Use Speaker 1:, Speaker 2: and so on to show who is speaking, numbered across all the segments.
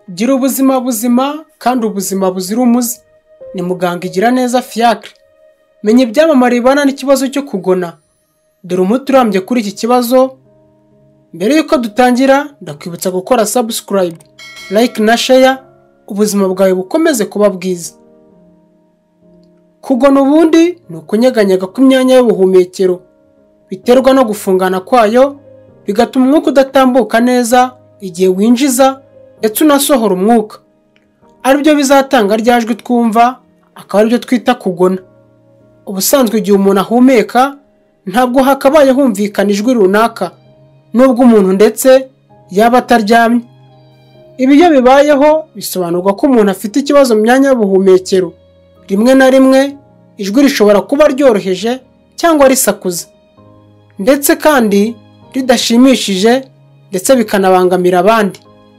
Speaker 1: Gira ubuzima buzima kandi ubuzima buzira umuze. Ni muganga Igiraneza Fiacre. Menya ibyamamare bibana n'ikibazo cyo kugona. Dore umuti urambye kuri iki kibazo. Mbere yuko dutangira, ndakwibutsa gukora subscribe, like na share, ubuzima bwawe bukomeze kuba bwiza. Kugona ubundi ni ukunyeganyega kw'imyanya y'ubuhumekero. Biterwa no gufungana kwayo, bigatuma umwuka udatambuka neza igihe winjiza ndetse unasohora umwuka. Aribyo bizatanga ryajwi twumva, akaba aribyo twita kugona. Ubusanzwe igihe umuntu ahumeka, ntabwo hakabaye humvikana ijwi runaka, nubwo umuntu ndetse yaba ataryamye. Ibi iyo bibayeho bisobanurwa ko umuntu afite ikibazo mu myanya y'ubuhumekero. Rimwe na rimwe ijwi rishobora kuba ryoroheje cyangwa risakuza, ndetse kandi ridashimishije, ndetse bikanabangamira abandi.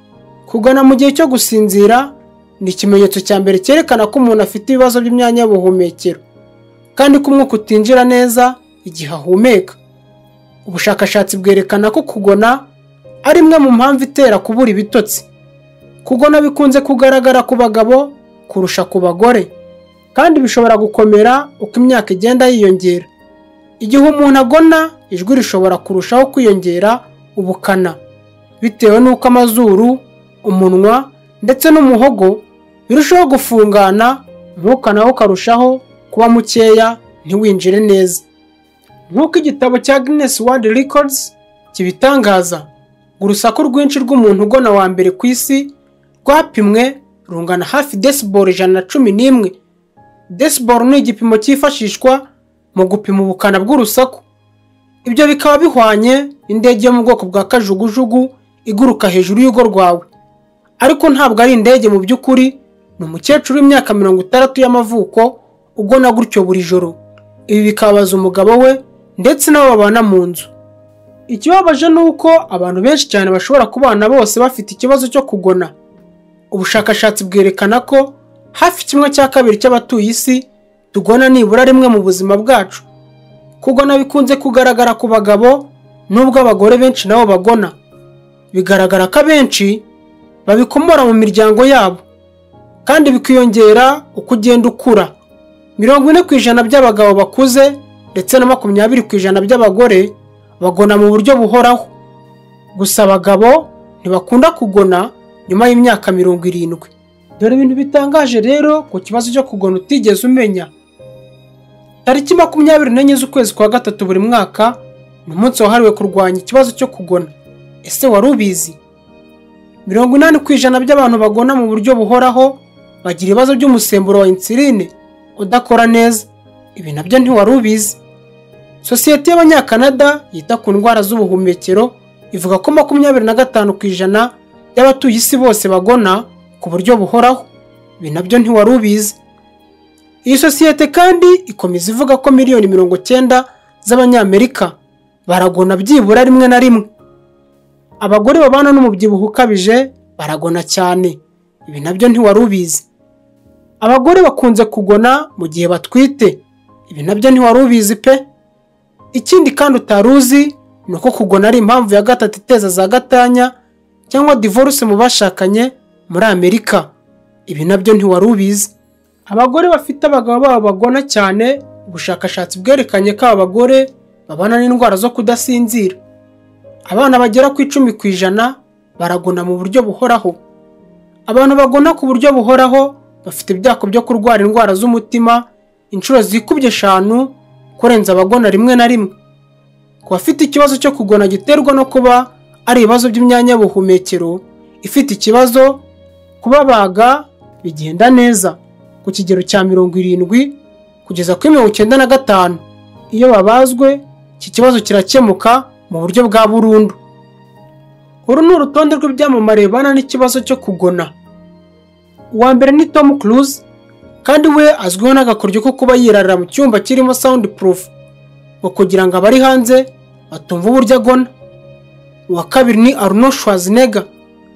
Speaker 1: Kugona mu gihe cyo gusinzira ni ikimenyetso cya mbere cyerekana ko umuntu afite ibibazo by'imyanya y'ubuhumekero, kandi ko umwuka utinjira neza igihe ahumeka. Ubushakashatsi bwerekana ko kugona ari imwe mu mpamvu itera kubura ibitotsi. Kugona bikunze kugaragara ku bagabo kurusha ku bagore, kandi bishobora gukomera uko imyaka igenda yiyongera. Igihe umuntu agona, ijwi rishobora kurushaho kwiyongera ubukana, bitewe n'uko amazuru, umunwa ndetse n'umuhogo birushaho gufungana, umwuka nawo ukarushaho kuba mukeya ntiwinjire neza. Nk'uko igitabo cya Guinness World Records kibitangaza, urusaku rwinshi rw'umuntu ugona wa mbere ku isi rwapimwe rungana hafi decibel 111. Decibel ni igipimo cyifashishwa mu gupima ubukana bw'urusaku. Ibyo bikaba bihwanye indege yo mu bwoko bwa kajugujugu iguruka hejuru y'urugo rwawe. Ariko ntabwo ari indege mu by'ukuri, ni umukecuru w'imyaka 60 y'amavuko ugona gutyo buri joro. Ibi bikabaza umugabo we ndetse n'abo babana mu nzu. Ikibabaje ni uko abantu benshi cyane bashobora kubana bose bafite ikibazo cyo kugona. Ubushakashatsi bwerekana ko hafi 1/2 cy'abatuye isi tugona nibura rimwe mu buzima bwacu. Kugona bikunze kugaragara ku bagabo, nubwo abagore benshi nabo bagona. Bigaragara ko abenshi babikomora mu miryango yabo, kandi bikiyongera uko ugenda ukura. 40% by'abagabo bakuze ndetse na 20% by'abagore bagona mu buryo buhoraho. Gusa abagabo ntibakunda kugona nyuma y'imyaka 70. Dore ibintu bitangaje rero ku kibazo cyo kugona utigeze umenya. Tariki 24 z'ukwezi kwa gatatu buri mwaka ni umunsi wahariwe kurwanya ikibazo cyo kugona. Ese wari ubizi? 80% by'abantu bagona mu buryo buhoraho bagira ibibazo by'umusemburo wa insuline udakora neza. Ibi nabyo ntiwari ubizi. Sosiyete y'Abanyakanada yita ku ndwara z'ubuhumekero ivuga ko 25% y'abatuye isi bose bagona ku buryo buhoraho. Ibi nabyo ntiwari ubizi. Iyi sosiyete kandi ikomeza ivuga ko miliyoni 90 z'Abanyamerika baragona byibura rimwe na rimwe. Abagore babana n'umubyibuho ukabije baragona cyane. Ibi nabyo ntiwari ubizi. Abagore bakunze kugona mu gihe batwite. Ibi nabyo ntiwari ubizi pe. Ikindi kandi utaruzi ni uko kugona ari impamvu ya gatatu iteza za gatanya cyangwa divorce mu bashakanye muri Amerika. Ibi nabyo ntiwari ubizi. Abagore bafite abagabo babo bagona cyane. Ubushakashatsi bwerekanye ko abagore babana n'indwara zo kudasinzira. Abana bagera ku 10% baragona mu buryo buhoraho. Abantu bagona ku buryo buhoraho bafite ibyago byo kurwara indwara z'umutima inshuro zikubye 5 kurenza abagona rimwe na rimwe. Ku bafite ikibazo cyo kugona giterwa no kuba ari ibibazo by'imyanya y'ubuhumekero ifite ikibazo, kubabaga bigenda neza ku kigero cya 70 kugeza kuri 95. Iyo babazwe, iki kibazo kirakemuka mu buryo bwa burundu. Uru ni urutonde rw'ibyamamare bibana n'ikibazo cyo kugona. Uwa mbere ni Tom Cruise, kandi we azwiho n'agakoryo ko kuba yirarira mu cyumba kirimo soundproof ngo kugira ngo abari hanze batumva uburyo agona. Uwa kabiri ni Arnold Schwarzenegger.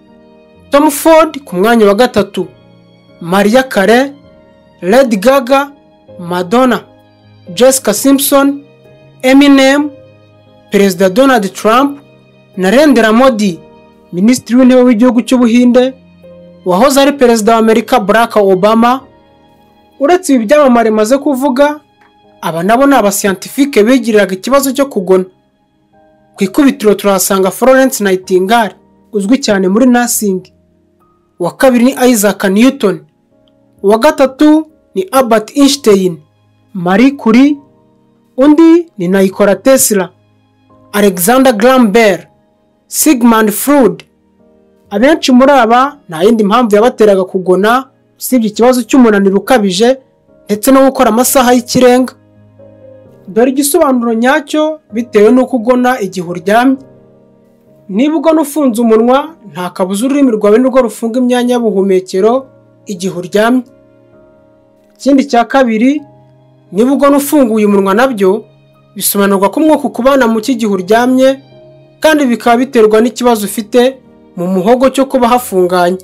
Speaker 1: Tom Ford ku mwanya wa gatatu. Mariah Carey, Lady Gaga, Madonna, Jessica Simpson, Eminem, Perezida Donald Trump, Narendra Modi, Minisitiri w'Intebe w'igihugu cy'Ubuhinde, wahoze ari perezida wa Amerika Barack Obama. Uretse ibi byamamare maze kuvuga, aba nabo ni abasiyantifike bigiriraga ikibazo cyo kugona. Ku ikubitiro turahasanga Florence Nightingale uzwi cyane muri nursing. Uwa kabiri ni Isaac Newton. Uwa gatatu ni Albert Einstein, Marie Curie. Undi ni Nikola Tesla, Alexander Graham Bell, Sigmund Freud. Abenshi muri aba nta yindi mpamvu yabateraga kugona usibye ikibazo cy'umunaniro ukabije ndetse no gukora amasaha y'ikirenga. Dore igisobanuro nyacyo bitewe n'uko ugona igihe uryamye. Niba ugona ufunze umunwa, nta kabuza ururimi rwawe nirwo rufunga imyanya y'ubuhumekero igihe uryamye. Ikindi cya kabiri, niba ugona ufunguye umunwa nabyo bisobanurwa ko umwuka ukubana mu gihe uryamye, kandi bikaba biterwa n'ikibazo ufite mu muhogo cyo kuba hafunganye.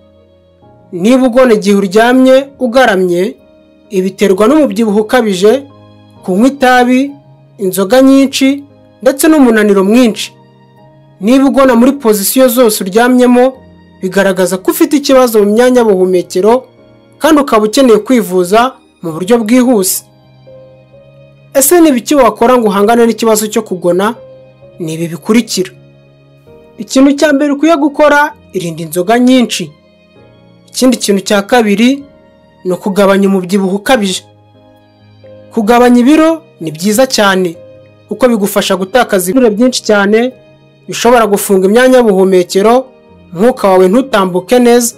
Speaker 1: Niba ugona igihe uryamye ugaramye, ibiterwa n'umubyibuho ukabije, kunywa itabi, inzoga nyinshi ndetse n'umunaniro mwinshi. Niba ugona muri pozisiyo zose uryamyemo, bigaragaza ko ufite ikibazo mu myanya y'ubuhumekero kandi ukaba ukeneye kwivuza mu buryo bwihuse. Ese ni ibiki wakora ngo uhangane n'ikibazo cyo kugona? Ni ibi bikurikira. Ikintu cya mbere ukwiye gukora, irinda inzoga nyinshi. Ikindi kintu cya kabiri ni ukugabanya umubyibuho ukabije. Kugabanya ibiro ni byiza cyane kuko bigufasha gutakaza ibiro byinshi cyane bishobora gufunga imyanya y'ubuhumekero, umwuka wawe ntutambuke neza.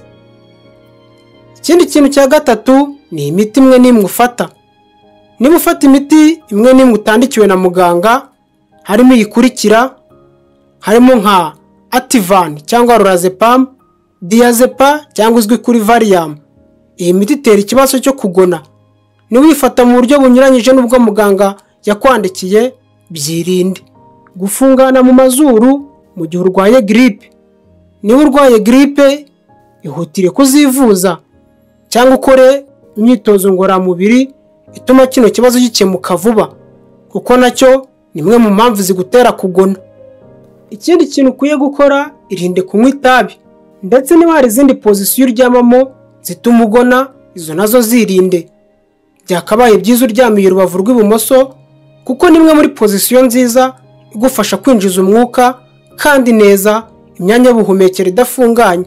Speaker 1: Ikindi kintu cya gatatu ni imiti imwe n'imwe ufata. Niba ufata imiti imwe n'imwe utandikiwe na muganga, harimo iyikurikira, harimo nka Ativan cyangwa Lorazepam, Diazepam cyangwa uzwi kuri Valium. Iyi miti itera ikibazo cyo kugona. Niwifata mu buryo bunyuranyije n'ubwo muganga yakwandikiye, byirinde. Gufungana mu mazuru mu gihe urwaye grippe. Niba urwaye grippe, ihutire kuzivuza cyangwa ukore imyitozo ngororamubiri ituma kino kibazo gikemuka vuba, kuko nacyo ni imwe mu mpamvu zigutera kugona. Ikindi kintu ukwiye gukora, irinde kunywa itabi. Ndetse niba hari izindi pozisiyo uryamamo zituma ugona, izo nazo zirinde. Byakabaye byiza uryamiye urubavu rw'ibumoso kuko ni imwe muri pozisiyo nziza igufasha kwinjiza umwuka kandi neza, imyanya y'ubuhumekero idafunganye.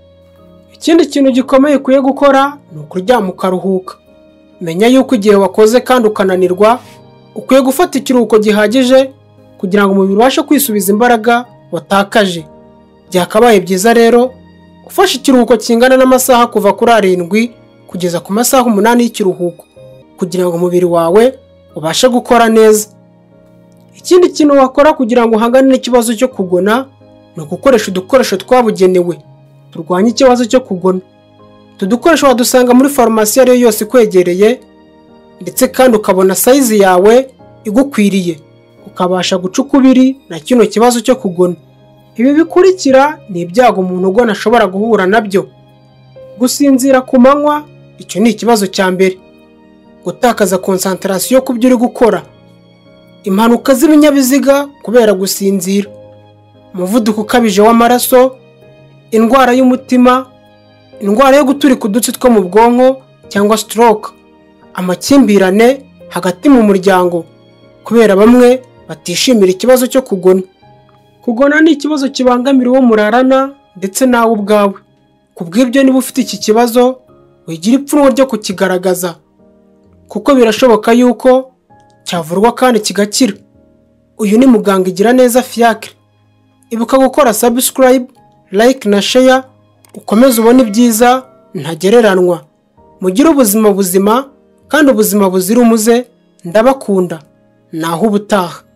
Speaker 1: Ikindi kintu gikomeye ukwiye gukora ni ukuryama ukaruhuka. Menya yuko igihe wakoze kandi ukananirwa, ukwiye gufata ikiruhuko gihagije kugira ngo umubiri ubashe kwisubiza imbaraga watakaje. Byakabaye byiza rero ufashe ikiruhuko kingana n'amasaha kuva kuri 7 kugeza ku masaha 8 y'ikiruhuko kugira ngo umubiri wawe ubashe gukora neza. Ikindi kintu wakora kugira ngo uhangane n'ikibazo cyo kugona ni ugukoresha udukoresho twabugenewe turwanya ikibazo cyo kugona. Tudukoresho wadusanga muri farumasi ariyo yose ikwegereye, ndetse kandi ukabona size yawe igukwiriye, ukabasha guca ukubiri na kino kibazo cyo kugona. Ibi bikurikira ni ibyago umuntu ugona ashobora guhura nabyo. Gusinzira ku manywa, icyo ni ikibazo cya mbere. Gutakaza concentration ku byo uri gukora. Impanuka z'ibinyabiziga kubera gusinzira. Umuvuduko ukabije w'amaraso, indwara y'umutima, indwara yo guturika udutsi two mu bwonko cyangwa stroke, amakimbirane hagati mu muryango kubera bamwe batishimira ikibazo cyo kugona. Kugona ni ikibazo kibangamira uwo murarana ndetse nawe ubwawe. Kubw'ibyo niba ufite iki kibazo, wigira ipfunwe ryo kukigaragaza kuko birashoboka yuko cyavurwa kandi kigakira. Uyu ni muganga Igiraneza Fiacre. Ibuka gukora subscribe, like na share, ukomeze ubone ibyiza ntagereranwa. Mugire ubuzima buzima kandi ubuzima buzira umuze. Ndabakunda. Naho ubutaha.